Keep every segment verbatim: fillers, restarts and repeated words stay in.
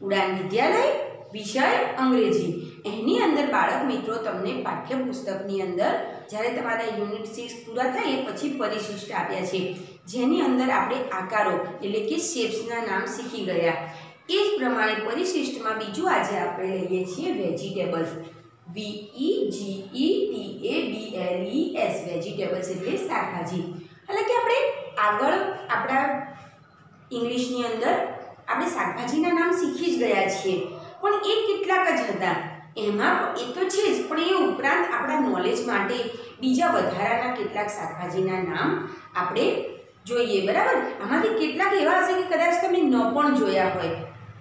ઉડાન વિદ્યાલય, વિષય અંગ્રેજી। એની અંદર બાળક મિત્રો તમને પાઠ્યપુસ્તકની અંદર જ્યારે તમારા યુનિટ સિક્સ પૂરા થાય એ પછી પરિશિષ્ટ આપ્યા છે, જેની અંદર આપણે આકારો એટલે કે શેપ્સના નામ શીખી ગયા। એ જ પ્રમાણે પરિશિષ્ટમાં બીજું આજે આપણે લઈએ છીએ vegetables, V E G E T A B L E S, vegetables એટલે શાકભાજી। એટલે કે આપણે આગળ આપણા ઇંગ્લિશની અંદર આપણે શાકભાજીના નામ શીખી જ ગયા છીએ, પણ એ કેટલાક જ હતા। એમાં એ તો છે જ, પણ એ ઉપરાંત આપણા નોલેજ માટે બીજા વધારાના કેટલાક શાકભાજીના નામ આપણે જોઈએ, બરાબર। આમાંથી કેટલાક એવા હશે કે કદાચ તમે ન પણ જોયા હોય।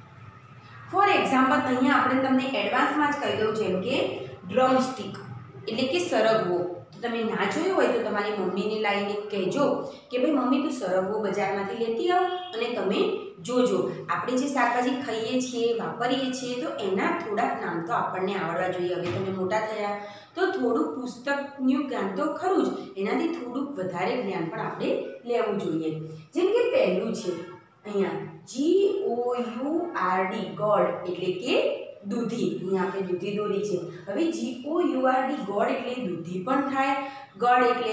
ફોર એક્ઝામ્પલ અહીંયા આપણે તમને એડવાન્સમાં જ કહી દઉં, જેમ કે ડ્રમસ્ટિક એટલે કે સરગવો। તો તમે ના જોયું હોય તો તમારી મમ્મીને લાવીને કહેજો કે ભાઈ મમ્મી તું સરગવો બજારમાંથી લેતી આવ અને તમે જોજો। આપણે જે શાકભાજી ખાઈએ છીએ, વાપરીએ છીએ, તો એના થોડાક નામ તો આપણને આવડવા જોઈએ। હવે તમે મોટા થયા તો થોડુંક પુસ્તકનું જ્ઞાન તો ખરું જ, એનાથી થોડુંક વધારે જ્ઞાન પણ આપણે લેવું જોઈએ। જેમ કે પહેલું છે અહીંયા G O U R D, ગોળ એટલે કે દૂધી। અહીંયા આપણે દૂધી દોરી છે। હવે G O U R D, ગોળ એટલે દૂધી પણ થાય, ગળ એટલે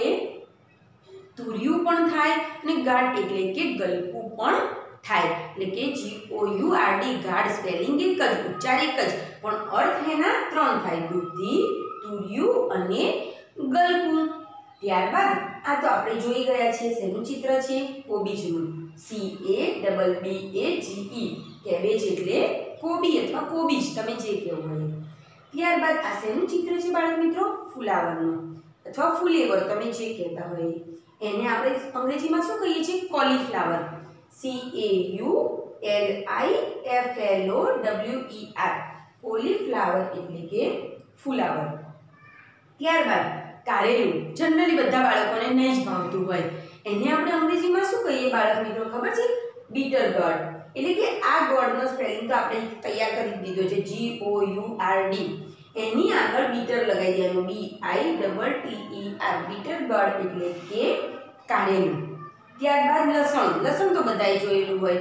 તુરિયું પણ થાય, અને ગાઢ એટલે કે ગલકું પણ થાય। એટલે કે G O U R D, ગાઢ સ્પેલિંગ એક જ, ઉચ્ચાર એક જ, પણ અર્થ એના ત્રણ થાય, દૂધી, તુરિયું અને ગલકું। ત્યારબાદ આ તો આપણે જોઈ ગયા છીએ, શેનું ચિત્ર છે? કોબીજનું, C A double B A G E, cabbage એટલે કોબી અથવા કોબીજ, તમે જે કહેવું હોય। ત્યારબાદ આ શેનું ચિત્ર છે બાળક મિત્રો? ફુલાવરનું અથવા ફુલેવર, તમે જે કહેતા હોય એને આપણે અંગ્રેજીમાં શું કહીએ છીએ? Cauliflower, C A U L I F L O W E R, cauliflower એટલે કે ફુલાવર। ત્યારબાદ કારેલું, જનરલી બધા બાળકોને નહીં જ ભાવતું હોય, એને આપણે અંગ્રેજીમાં શું કહીએ બાળક મિત્રો ખબર છે? બીટર ગોર્ડ, એટલે કે આ ગોળનો સ્પેલિંગ તો આપણે તૈયાર કરી દીધો છે, G O U R D, એની આગળ બીટર લગાવી દેવાનું, B I double T E R, bitter gourd એટલે કે કારેલું। ત્યારબાદ લસણ, લસણ તો બધાએ જોયેલું હોય,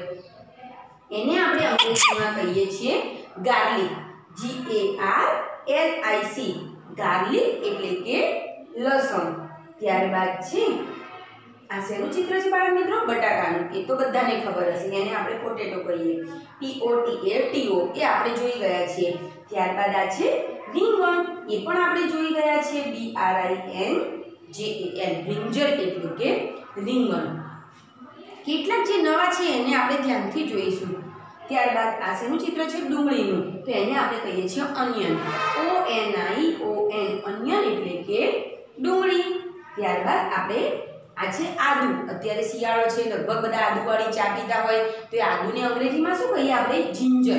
એને આપણે અંગ્રેજીમાં કહીએ છીએ garlic, G A R L I C, garlic એટલે કે લસણ। ત્યારબાદ છે આ શેનું ચિત્ર છે બાળક મિત્રો? બટાકાનું, એ તો બધાને ખબર હશે, એને આપણે પોટેટો કહીએ, પી ઓ ટી એ ટી ઓ, એ આપણે જોઈ ગયા છીએ। ત્યારબાદ આ છે રીંગણ, એ પણ આપણે જોઈ ગયા છીએ, બી આર આઈ એન જે એ એન, બ્રિંજલ એટલે કે રીંગણ। કેટલાક જે નવા છે એને આપણે ધ્યાનથી જોઈશું। ત્યારબાદ આ શેનું ચિત્ર છે? ડુંગળીનું, તો એને આપણે કહીએ છીએ onion, O N I O N, onion એટલે કે ડુંગળી। ત્યારબાદ આપણે આ છે આદુ, અત્યારે શિયાળો છે, લગભગ બધા આદુવાળી ચા પીતા હોય, તો એ આદુને અંગ્રેજીમાં શું કહીએ આપણે? Ginger,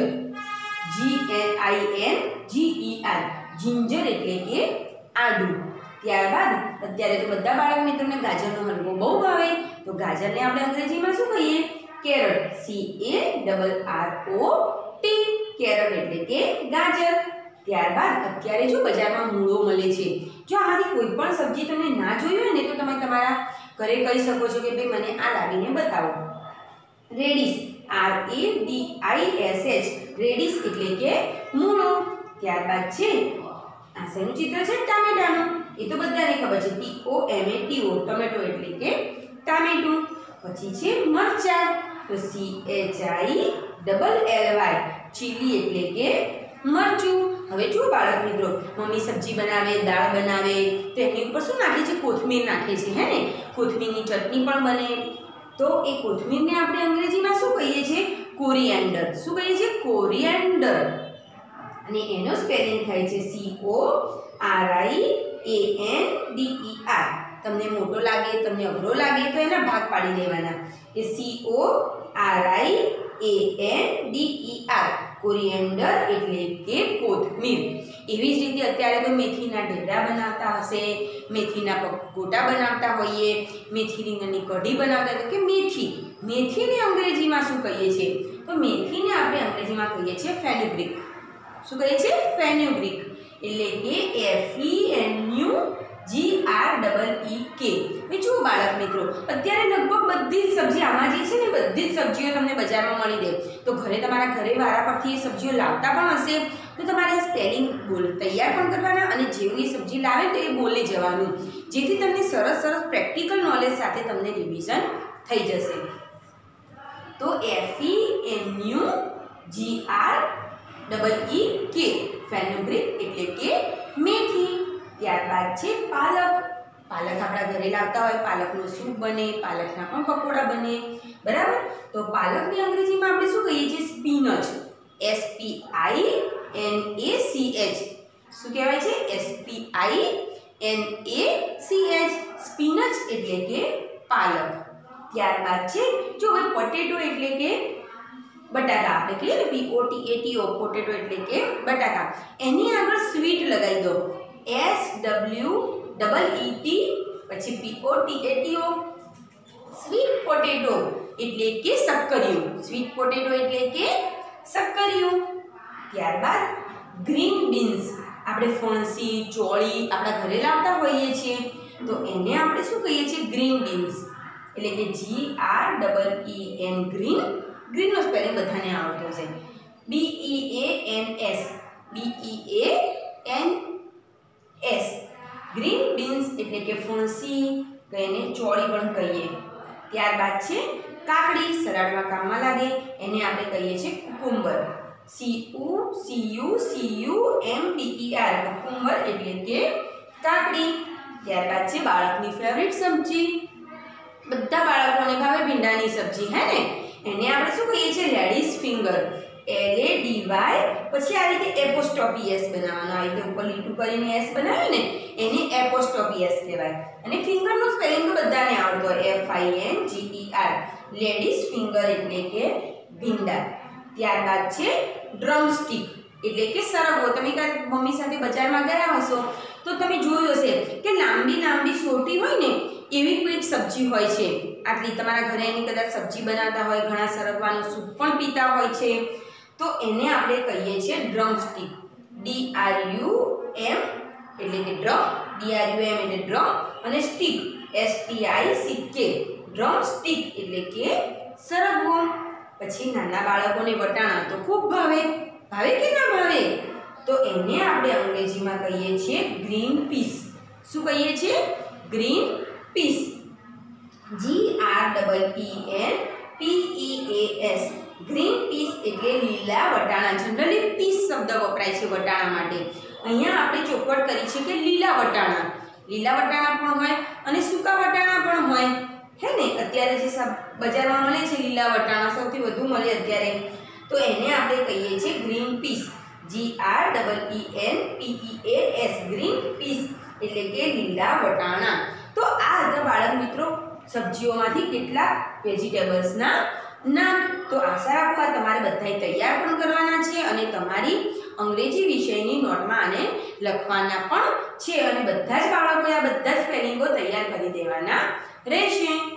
G N I N G E R, ginger એટલે કે આદુ। ત્યારબાદ અત્યારે તો બધા બાળક મિત્રોને ગાજરનો હલવો બહુ ભાવે, તો ગાજરને આપણે અંગ્રેજીમાં શું કહીએ? Carrot, C A double R O T, carrot એટલે કે ગાજર। ત્યારબાદ અત્યારે જો બજારમાં મૂળો મળે છે, જો આમાંથી કોઈ પણ સબ્જી તમે ના જોઈ હોય ને તો તમે તમારા ઘરે કહી શકો છો કે ભાઈ મને આ લાવીને બતાવો। Radish, R A D I S H, radish એટલે કે મૂળો। ત્યારબાદ છે આ શેનું ચિત્ર છે? ટામેટાનું, એ તો બધાને ખબર છે, T O M A T O, tomato એટલે કે ટામેટું। પછી છે મરચાં, તો C H I double L Y, chilli એટલે કે મરચું। હવે જો બાળક મિત્રો મમ્મી સબ્જી બનાવે, દાળ બનાવે, તો એની ઉપર શું નાખે છે? કોથમીર નાખે છે, હે ને? કોથમીરની ચટણી પણ બને, તો એ કોથમીરને આપણે અંગ્રેજીમાં શું કહીએ છીએ? કોરિએન્ડર, શું કહીએ છીએ? કોરિએન્ડર, અને એનો સ્પેલિંગ થાય છે C O R I A N D E R. તમને મોટો લાગે, તમને અઘરો લાગે તો એના ભાગ પાડી દેવાના, કે C O R I A N D E R, coriander એટલે કે કોથમીર। એવી જ રીતે અત્યારે તો મેથીના ઢેબરા બનાવતા હશે, મેથીના ગોટા બનાવતા હોઈએ, મેથી રીંગણની કઢી બનાવતા હોય કે મેથી, મેથીને અંગ્રેજીમાં શું કહીએ છીએ? તો મેથીને આપણે અંગ્રેજીમાં કહીએ છીએ ફેનુગ્રીક, શું કહીએ છીએ? ફેનુગ્રીક। એટલે કે F E N U G R double E K. હવે જુઓ બાળક મિત્રો, અત્યારે લગભગ બધી જ સબ્જી આમાં જે છે ને બધી જ સબ્જીઓ તમને બજારમાં મળી દે. તો ઘરે તમારા ઘરે વારા પરથી એ સબ્જીઓ લાવતા પણ હશે તો તમારે સ્પેલિંગ બોલ તૈયાર પણ કરવાના અને જેવું એ સબ્જી લાવે તો એ બોલી જવાનું, જેથી તમને સરસ સરસ પ્રેક્ટિકલ નોલેજ સાથે તમને રિવિઝન થઈ જશે. તો F E N U G R double E K fenugreek એટલે કે મેથી. ત્યારબાદ છે પાલક. પાલક આપણા ઘરે લાવતા હોય, પાલકનો સૂપ બને, પાલકના પણ પકોડા બને, બરાબર. તો પાલકની અંગ્રેજીમાં આપણે શું કહીએ છીએ? Spinach. S P I N A C H. શું કહેવાય છે? S P I N A C H. Spinach એટલે કે પાલક. ત્યારબાદ છે જો હવે પોટેટો એટલે કે બટાકા. આપણે કહીએ ને P O T A T O, potato એટલે કે બટાકા. એની આગળ સ્વીટ લગાવી દો. S W double E T પછી P O T A T O. Sweet potato એટલે કે શક્કરિયું. સ્વીટ પોટેટો એટલે કે શક્કરિયું. ત્યારબાદ ગ્રીન બીન્સ. આપણે ફણસી, ચોળી આપણા ઘરે લાવતા હોઈએ છીએ તો એને આપણે શું કહીએ છીએ? Green beans. એટલે કે G R double E N green. ગ્રીનનો સ્પેલિંગ બધાને આવડતો છે. B E A N S. B E A N S. Green beans એટલે કે ફણસી, કે એને ચોળી પણ કહીએ. ત્યારબાદ છે કાકડી. સલાડમાં કામમાં લાગે એને આપણે કહીએ છીએ cucumber. C U C U C U M B E R. Cucumber એટલે કે કાકડી. ત્યારબાદ છે બાળકની ફેવરિટ સબ્જી. બધા બાળકોને ભાવે ભીંડાની સબ્જી, હે ને? એને આપણે શું કહીએ છીએ? Radish finger. L A D Y પછી આ રીતે એપોસ્ટ્રોફી એસ બનાવવાનો. આ રીતે ઉપર લીટું કરીને એસ બનાવે ને એને એપોસ્ટ્રોફી એસ કહેવાય. અને ફિંગરનું સ્પેલિંગ તો બધાને આવડતો હોય. F I N G E R. Ladies finger એટલે કે ભીંડા. ત્યારબાદ છે ડ્રમસ્ટિક એટલે કે સરગવો. તમે કાંઈ મમ્મી સાથે બજારમાં ગયા હશો તો તમે જોયું હશે કે લાંબી લાંબી સોટી હોય ને એવી કોઈક સબ્જી હોય છે. આટલી તમારા ઘરે એની કદાચ સબ્જી બનાવતા હોય, ઘણા સરગવાનું સૂપ પણ પીતા હોય છે તો એને આપણે કહીએ છીએ drumstick. D R U M એટલે કે drum, D R U M એટલે ડ્રમ અને stick S T I C K. Drumstick એટલે કે સરગવો. પછી નાના બાળકોને વટાણા તો ખૂબ ભાવે. ભાવે કે ના ભાવે? તો એને આપણે અંગ્રેજીમાં કહીએ છીએ ગ્રીન પીસ. શું કહીએ છીએ? Green peas. G R double E N P E A S. Green peas એટલે લીલા વટાણા. જનરલી પીસ શબ્દ વપરાય છે વટાણા માટે. અહીંયા આપણે ચોખવટ કરી છે કે લીલા વટાણા. લીલા વટાણા પણ હોય અને સૂકા વટાણા પણ હોય, હે ને? અત્યારે જે બજારમાં મળે છે લીલા વટાણા સૌથી વધુ મળે અત્યારે, તો એને આપણે કહીએ છીએ green peas. G R double E N P E A S. Green peas એટલે કે લીલા વટાણા. તો આ હતા બાળક મિત્રો સબ્જીઓમાંથી કેટલાક વેજીટેબલ્સના નામ. તો આશા રાખું આ તમારે બધાએ તૈયાર પણ કરવાના છે અને તમારી અંગ્રેજી વિષયની નોટમાં આને લખવાના પણ છે અને બધા જ બાળકોએ આ બધા જ સ્પેલિંગો તૈયાર કરી દેવાના રહેશે.